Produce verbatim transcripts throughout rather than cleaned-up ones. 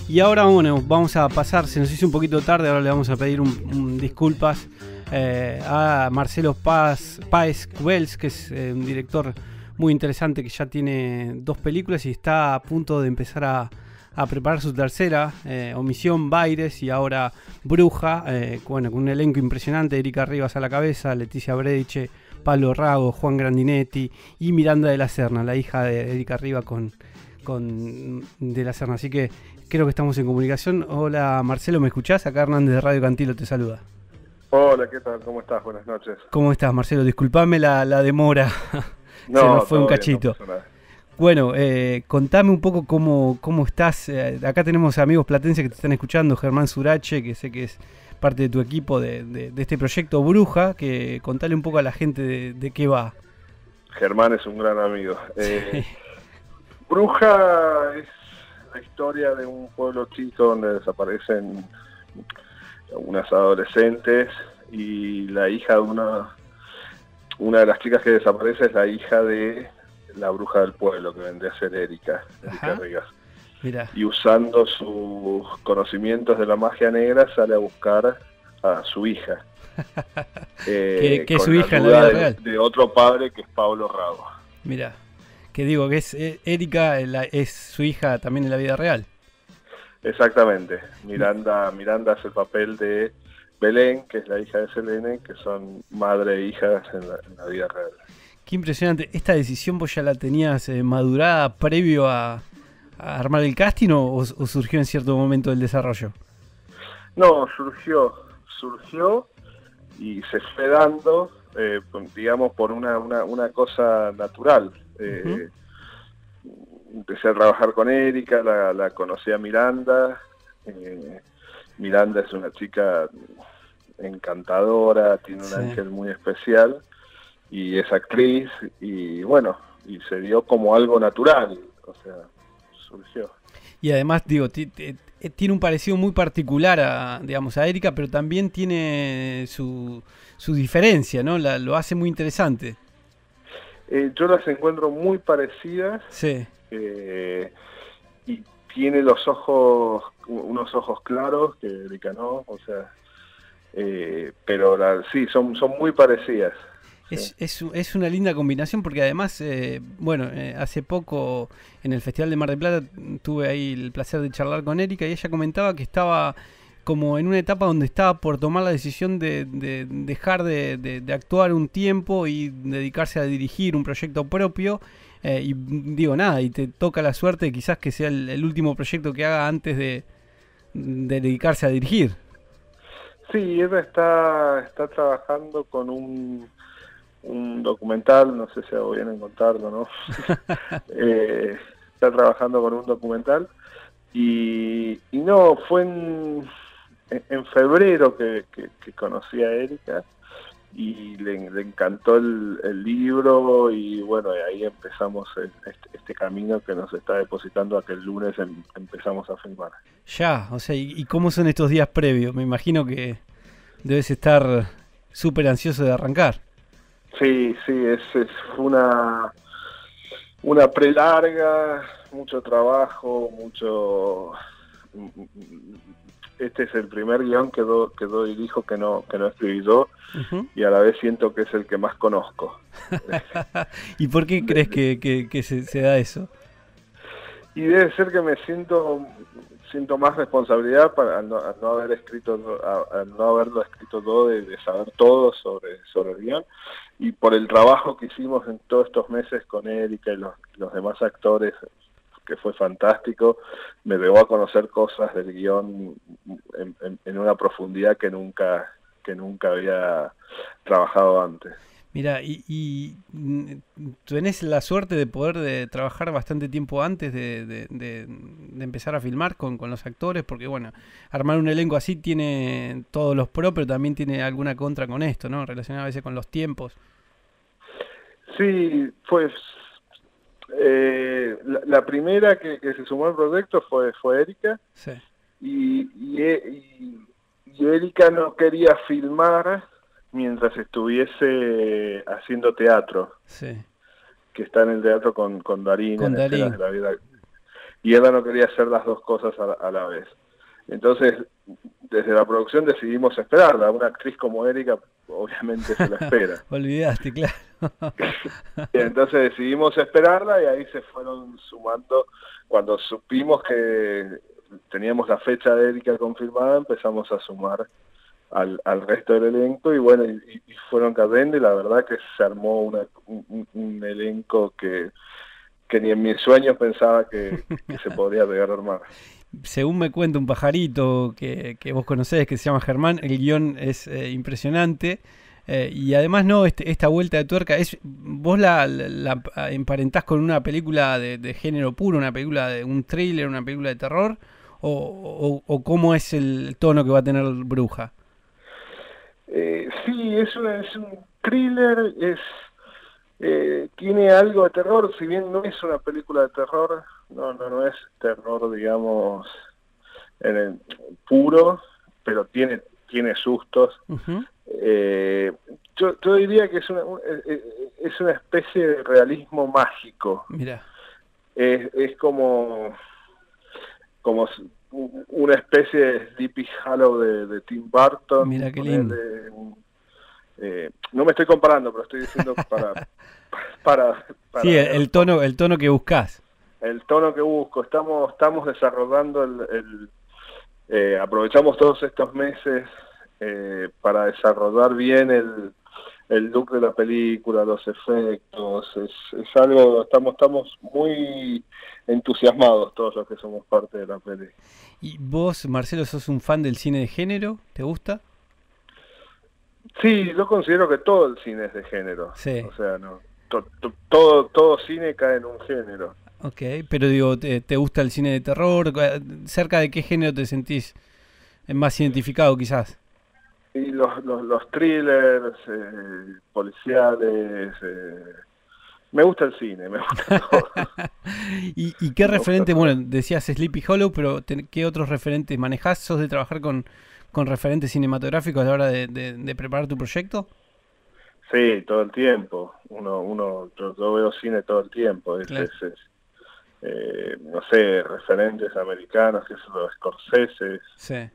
Y ahora, bueno, vamos a pasar, se nos hizo un poquito tarde, ahora le vamos a pedir un, un disculpas eh, a Marcelo Paz, Páez Cubels, que es eh, un director muy interesante que ya tiene dos películas y está a punto de empezar a, a preparar su tercera, eh, Omisión, Baires y ahora Bruja, eh, bueno, con un elenco impresionante, Erika Rivas a la cabeza, Leticia Brediche, Pablo Rago, Juan Grandinetti y Miranda de la Serna, la hija de Erika Rivas con, con de la Serna. Así que creo que estamos en comunicación. Hola Marcelo, ¿me escuchás? Acá Hernández de Radio Cantilo te saluda. Hola, ¿qué tal? ¿Cómo estás? Buenas noches. ¿Cómo estás, Marcelo? Disculpame la, la demora. No, se nos fue un bien, cachito. no pasa nada. Bueno, eh, contame un poco cómo, cómo estás. Eh, acá tenemos amigos platenses que te están escuchando, Germán Surache, que sé que es parte de tu equipo de, de, de este proyecto Bruja, que contale un poco a la gente de, de qué va. Germán es un gran amigo. Eh, Sí. Bruja es la historia de un pueblo chico donde desaparecen unas adolescentes y la hija de una, una de las chicas que desaparece es la hija de la bruja del pueblo, que vendría a ser Erika, Erika Rivas. Mirá. Y usando sus conocimientos de la magia negra sale a buscar a su hija. que, eh, que es con su la hija en la vida ayuda real. De, de otro padre que es Pablo Rago. Mirá, que digo que es eh, Erika, la, es su hija también en la vida real. Exactamente. Miranda, Miranda hace el papel de Belén, que es la hija de Selene, que son madre e hijas en la, en la vida real. Qué impresionante. ¿Esta decisión vos ya la tenías eh, madurada previo a, a armar el casting o, o surgió en cierto momento del desarrollo? No, surgió, surgió y se fue dando, eh, digamos, por una, una, una cosa natural. Eh, uh-huh. Empecé a trabajar con Erika, la, la conocí a Miranda. Eh, Miranda es una chica encantadora, tiene un sí. ángel muy especial y es actriz y bueno, y se dio como algo natural, o sea, surgió. Y además, digo, t- t- tiene un parecido muy particular a, digamos, a Erika, pero también tiene su, su diferencia, ¿no? La, lo hace muy interesante. Eh, yo las encuentro muy parecidas. Sí. Eh, y tiene los ojos, unos ojos claros que Erika no, o sea, eh, pero la, sí, son, son muy parecidas. Es, sí. es, es una linda combinación porque además, eh, bueno, eh, hace poco en el Festival de Mar del Plata tuve ahí el placer de charlar con Erika y ella comentaba que estaba como en una etapa donde estaba por tomar la decisión de, de dejar de, de, de actuar un tiempo y dedicarse a dirigir un proyecto propio. Eh, y digo, nada, y te toca la suerte quizás que sea el, el último proyecto que haga antes de, de dedicarse a dirigir. Sí, ella está, está trabajando con un, un documental, no sé si hago bien en contarlo, ¿no? eh, está trabajando con un documental y, y no, fue en, en febrero que, que, que conocí a Erika y le, le encantó el, el libro y bueno, ahí empezamos el, este, este camino que nos está depositando a que el lunes em, empezamos a filmar. Ya, o sea, ¿y, y cómo son estos días previos? Me imagino que debes estar súper ansioso de arrancar. Sí, sí, es, es una, una pre-larga, mucho trabajo, mucho... Este es el primer guión que do, que do dirijo que no, que no escribí yo, uh-huh. y a la vez siento que es el que más conozco. ¿Y por qué crees que, que, que se, se da eso? Y debe ser que me siento siento más responsabilidad para al no, al no haber escrito al no haberlo escrito todo, de, de saber todo sobre, sobre el guión, y por el trabajo que hicimos en todos estos meses con Erika y los, los demás actores, que fue fantástico, me llevó a conocer cosas del guión en, en, en una profundidad que nunca que nunca había trabajado antes. Mira, y, y tenés la suerte de poder de trabajar bastante tiempo antes de, de, de, de empezar a filmar con, con los actores, porque bueno, armar un elenco así tiene todos los pros, pero también tiene alguna contra con esto, ¿no? Relacionado a veces con los tiempos. Sí, pues eh, la, la primera que, que se sumó al proyecto fue, fue Erika, sí. y, y, y, y Erika no quería filmar mientras estuviese haciendo teatro, sí. que está en el teatro con, con Darín, con en Darín. Escenas de la Vida. y Edda no quería hacer las dos cosas a la, a la vez. Entonces, desde la producción decidimos esperarla. Una actriz como Erika, obviamente se la espera. Olvidaste, claro. Y entonces decidimos esperarla y ahí se fueron sumando. Cuando supimos que teníamos la fecha de Erika confirmada, empezamos a sumar al, al resto del elenco y bueno, y, y fueron cayendo y la verdad que se armó una, un, un elenco que, que ni en mis sueños pensaba que, que se podría llegar a armar. Según me cuenta un pajarito que, que vos conocés, que se llama Germán, el guión es eh, impresionante. Eh, y además, no, este, esta vuelta de tuerca, es vos la, la, la emparentás con una película de, de género puro, una película de un thriller, una película de terror, o, o, o cómo es el tono que va a tener Bruja. Eh, sí, es, una, es un thriller, es eh, tiene algo de terror, si bien no es una película de terror, no, no, no es terror, digamos, en el, puro, pero tiene, tiene sustos. Uh-huh. Eh, yo, yo diría que es una, es una especie de realismo mágico. Mira. Es, es como, como una especie de Sleepy Hollow de, de Tim Burton. Mira qué lindo. Eh, no me estoy comparando, pero estoy diciendo para... para, para sí, el, el tono el tono que buscás. El tono que busco. Estamos, estamos desarrollando el... el eh, aprovechamos todos estos meses Eh, para desarrollar bien el, el look de la película, los efectos, es, es algo, estamos, estamos muy entusiasmados todos los que somos parte de la peli. ¿Y vos, Marcelo, sos un fan del cine de género? ¿Te gusta? Sí, yo considero que todo el cine es de género. Sí. O sea, no, to, to, todo, todo cine cae en un género. Ok, pero digo, ¿te, te gusta el cine de terror? ¿Cerca de qué género te sentís más identificado quizás? Y los, los, los thrillers, eh, policiales, eh, me gusta el cine, me gusta todo. ¿Y, ¿Y qué me referente, bueno, decías Sleepy Hollow, pero te, qué otros referentes manejás? ¿Sos de trabajar con, con referentes cinematográficos a la hora de, de, de preparar tu proyecto? Sí, todo el tiempo. Uno, uno, yo, yo veo cine todo el tiempo. Es, claro. es, es eh, no sé, referentes americanos, que son los Scorsese. Sí.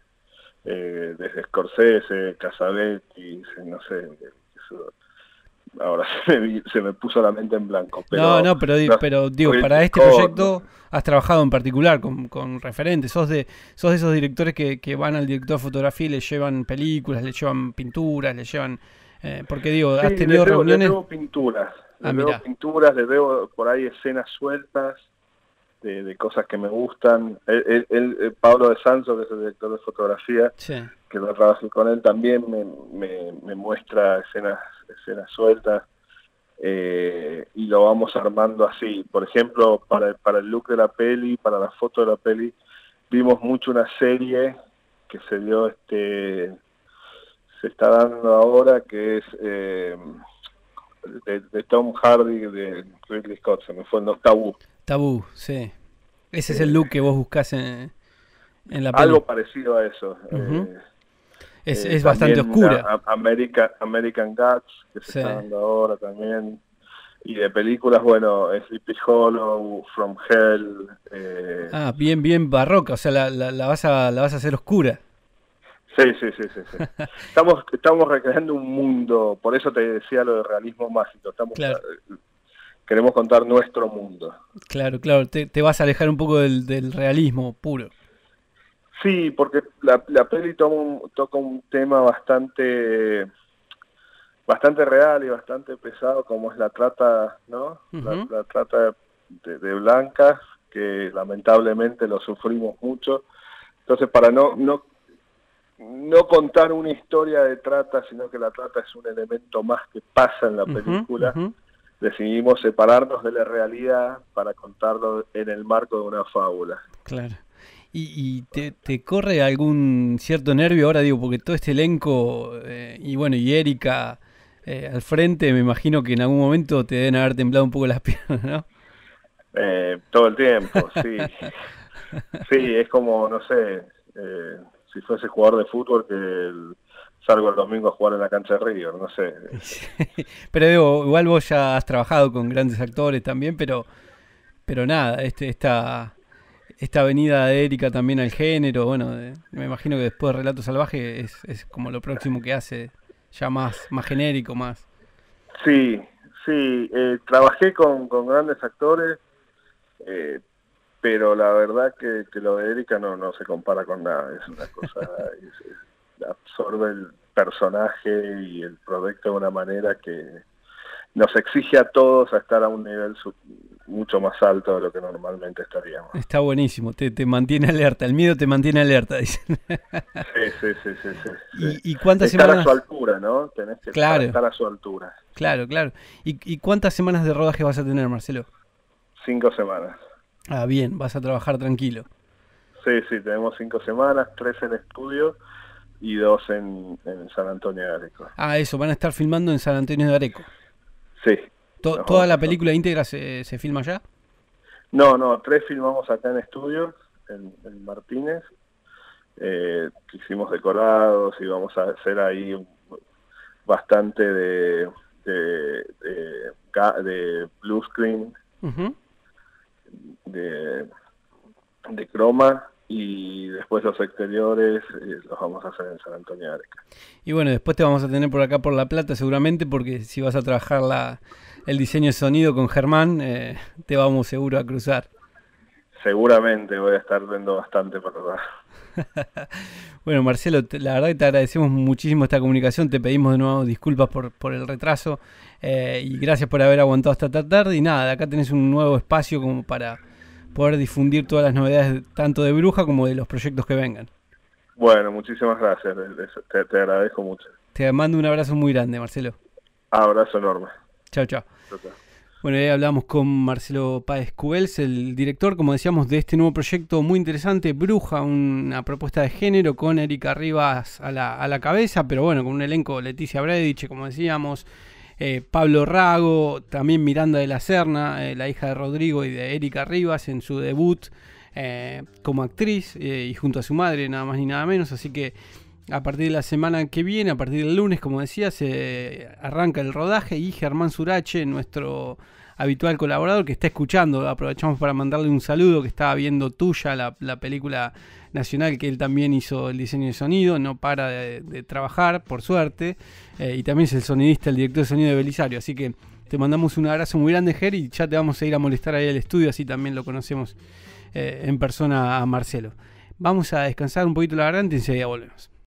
Eh, desde Scorsese, Cassavetes, no sé, eso, ahora se me, se me puso la mente en blanco. Pero, no, no, pero, no, pero digo, para este proyecto has trabajado en particular con, con referentes, sos de sos de esos directores que, que van al director de fotografía y le llevan películas, le llevan pinturas, le llevan... Eh, porque digo, sí, has tenido le debo, reuniones... Le debo pinturas, le ah, debo pinturas, le debo por ahí escenas sueltas, De, de cosas que me gustan. Él, él, él, Pablo de Sanso, que es el director de fotografía, sí. que lo trabajé con él, también me, me, me muestra escenas, escenas sueltas eh, y lo vamos armando así. Por ejemplo, para, para el look de la peli, para la foto de la peli, vimos mucho una serie que se dio, este se está dando ahora, que es eh, de, de Tom Hardy, de Ridley Scott, se me fue el no, Tabú. Tabú, sí. Ese es el look que vos buscás en, en la peli. Algo parecido a eso. Uh-huh. eh, es eh, es bastante oscura. A, America, American Gods, que se sí. está dando ahora también. Y de películas, bueno, Sleepy Hollow, From Hell. Eh... Ah, bien, bien barroca. O sea, la, la, la, vas a, la vas a hacer oscura. Sí, sí, sí, sí, sí. estamos, estamos recreando un mundo, por eso te decía lo de realismo mágico. Estamos... Claro. Queremos contar nuestro mundo. Claro, claro, te, te vas a alejar un poco del, del realismo puro. Sí, porque la, la peli toma un, toca un tema bastante bastante real y bastante pesado, como es la trata, ¿no? Uh-huh. la, la trata de, de blancas, que lamentablemente lo sufrimos mucho. Entonces, para no, no, no contar una historia de trata, sino que la trata es un elemento más que pasa en la película, uh-huh, uh-huh. decidimos separarnos de la realidad para contarlo en el marco de una fábula. Claro. ¿Y, y te, te corre algún cierto nervio ahora, digo, porque todo este elenco, eh, y bueno, y Erika eh, al frente, me imagino que en algún momento te deben haber temblado un poco las piernas, ¿no? Eh, todo el tiempo, sí. Sí, es como, no sé, eh, si fuese jugador de fútbol que el, salgo el domingo a jugar en la cancha de River, no sé. Pero digo, igual vos ya has trabajado con grandes actores también, pero pero nada, este esta esta venida de Erika también al género, bueno, de- me imagino que después de Relato Salvaje es, es como lo próximo que hace, ya más, más genérico, más. Sí, sí, eh, trabajé con, con grandes actores, eh, pero la verdad que, que lo de Erika no, no se compara con nada, es una cosa, es- es- absorbe el personaje y el proyecto de una manera que nos exige a todos a estar a un nivel su- mucho más alto de lo que normalmente estaríamos. Está buenísimo, te, te mantiene alerta, el miedo te mantiene alerta, dicen. Sí, sí, sí, sí, sí, sí. ¿Y, y cuántas Estar a su semanas? altura, ¿no? Tenés que estar, Claro, estar a su altura. claro, claro. ¿Y, y cuántas semanas de rodaje vas a tener, Marcelo? Cinco semanas. Ah, bien, vas a trabajar tranquilo. Sí, sí, tenemos cinco semanas, tres en estudio y dos en, en San Antonio de Areco. Ah, eso, van a estar filmando en San Antonio de Areco. Sí, To- nos ¿Toda vamos la a... película íntegra se, se filma allá? No, no, tres filmamos acá en estudio, en, en Martínez, eh, que hicimos decorados y vamos a hacer ahí un- bastante de, de, de, ga- de blue screen, Ujú. de, de croma, y después los exteriores eh, los vamos a hacer en San Antonio de Areco. Y bueno, después te vamos a tener por acá por La Plata seguramente, porque si vas a trabajar la, el diseño de sonido con Germán, eh, te vamos seguro a cruzar. Seguramente voy a estar viendo bastante para atrás. Bueno, Marcelo, te- la verdad que te agradecemos muchísimo esta comunicación, te pedimos de nuevo disculpas por, por el retraso eh, y gracias por haber aguantado hasta tan tarde. Y nada, acá tenés un nuevo espacio como para poder difundir todas las novedades tanto de Bruja como de los proyectos que vengan. Bueno, muchísimas gracias, te, te agradezco mucho. Te mando un abrazo muy grande, Marcelo. Abrazo enorme. Chao, chao. Chao, chao. Bueno, ahí hablamos con Marcelo Páez Cubels, el director, como decíamos, de este nuevo proyecto muy interesante, Bruja, una propuesta de género con Erika Rivas a la, a la cabeza, pero bueno, con un elenco, Leticia Brediche, como decíamos, eh, Pablo Rago, también Miranda de la Serna, eh, la hija de Rodrigo y de Erika Rivas en su debut eh, como actriz eh, y junto a su madre, nada más ni nada menos, así que a partir de la semana que viene, a partir del lunes, como decía, se arranca el rodaje y Germán Surache, nuestro habitual colaborador que está escuchando, aprovechamos para mandarle un saludo, que estaba viendo Tuya, la, la película nacional que él también hizo el diseño de sonido, no para de, de trabajar, por suerte, eh, y también es el sonidista, el director de sonido de Belisario, así que te mandamos un abrazo muy grande, Ger, y ya te vamos a ir a molestar ahí al estudio, así también lo conocemos eh, en persona a Marcelo. Vamos a descansar un poquito la garganta y enseguida volvemos.